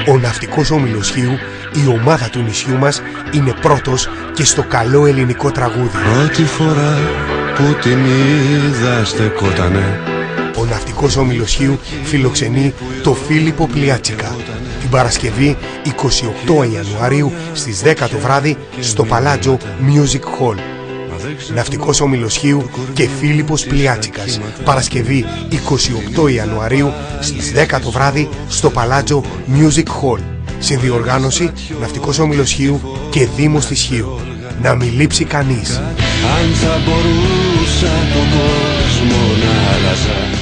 Ο Ναυτικός Όμιλος Χίου, η ομάδα του νησιού μας, είναι πρώτος και στο καλό ελληνικό τραγούδι. Πρώτη φορά που την είδα στεκότανε. Ο Ναυτικός Όμιλος Χίου φιλοξενεί το Φίλιππο Πλιάτσικα την Παρασκευή 28 Ιανουαρίου στις 10 το βράδυ στο Παλάτζο Music Hall. Ναυτικός Όμιλος Χίου και Φίλιππος Πλιάτσικας, Παρασκευή 28 Ιανουαρίου στις 10 το βράδυ στο Παλάτζο Music Hall. Συνδιοργάνωση Ναυτικός Όμιλος Χίου και Δήμος της Χίου. Να μην λείψει κανείς. Αν θα μπορούσα τον κόσμο να άλλαζα.